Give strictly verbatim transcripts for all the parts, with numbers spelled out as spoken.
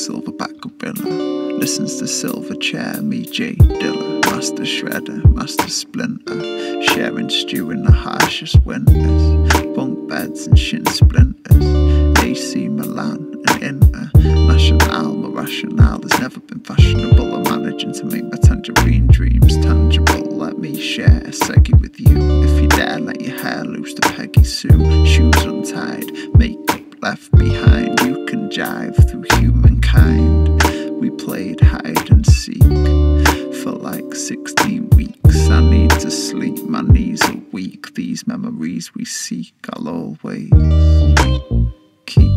silverback gorilla. Listens to Silverchair, me J Dilla. Master Shredder, Master Splinter. Sharing stew in the harshest winters. Bunk beds and shin splinters. A C Milan and Inter. National, my rationale has never been fashionable. I'm managing to make my tangerine dreams tangible. Let me share a seggy with you. If you dare, let your hair loose to Peggy Sue. Shoes untied, makeup left behind. You can jive through humankind. We played hide and seek for like sixteen weeks. I need to sleep, my knees are weak. These memories we seek, I'll always keep.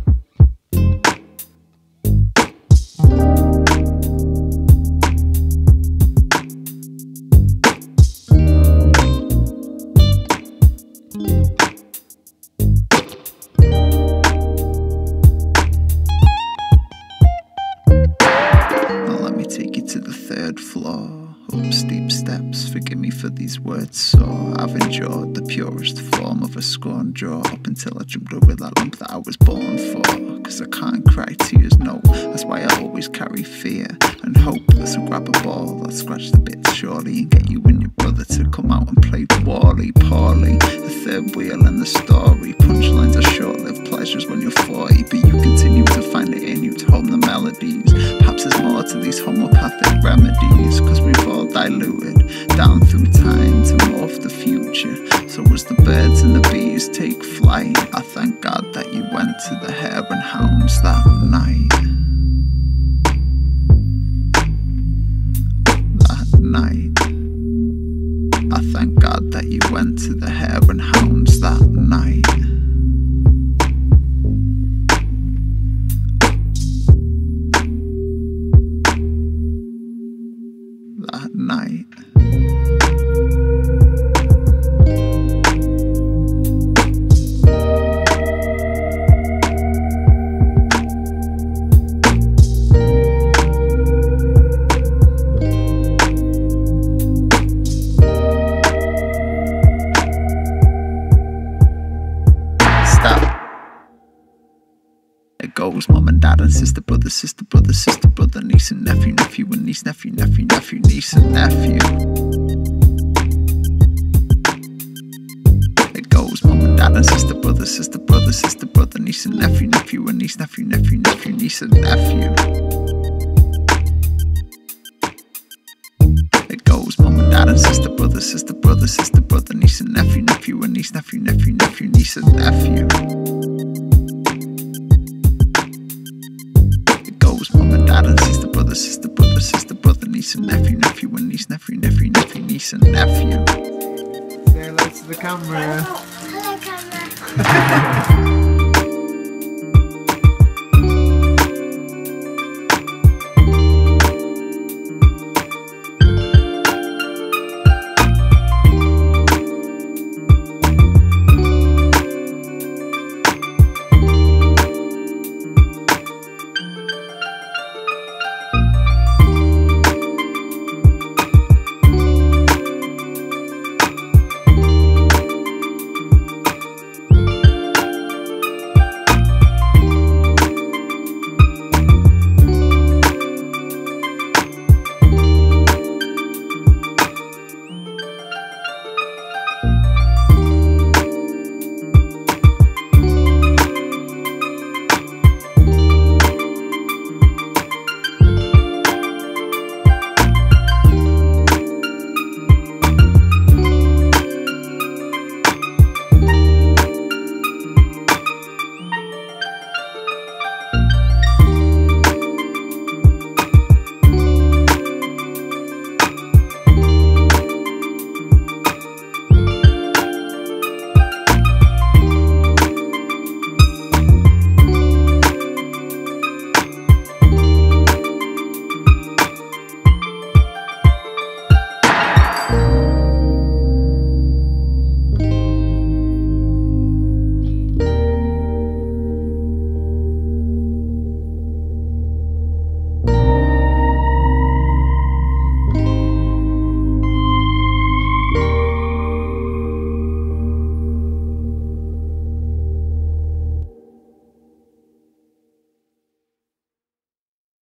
Take you to the third floor, up steep steps, forgive me for these words sore. I've endured the purest form of a scorn jaw, up until I jumped over that lump that I was born for. Cause I can't cry tears, no, that's why I always carry fear and hope. So grab a ball, I'll scratch the bits surely, and get you and your brother to come out and play Wally poorly. The third wheel in the story, punchlines are short-lived pleasures when you're forty, but you continue to find it in you to hum the melodies. Perhaps there's more to these homeopathic remedies, cause we've all diluted down through time to morph the future. So as the birds and the bees take flight, I thank God that you went to the hare and hounds that night. That night, I thank God that you went to the hare and hounds that night. That night. It goes mum and dad and sister, brother, sister, brother, sister, brother, niece and nephew, nephew and niece, nephew, nephew, nephew, niece and nephew. It goes mum and dad and sister, brother, sister, brother, sister, brother, niece and nephew, nephew and niece, nephew, nephew, nephew, niece and nephew. It goes mum and dad and sister, brother, sister, brother, sister, brother, niece and nephew, nephew and niece, nephew, nephew, nephew, niece and nephew. Mum and dad and sister, brother, sister, brother, sister, brother, niece and nephew, nephew and niece, nephew, nephew, nephew, niece and nephew. Say hello to the camera. Hello, camera.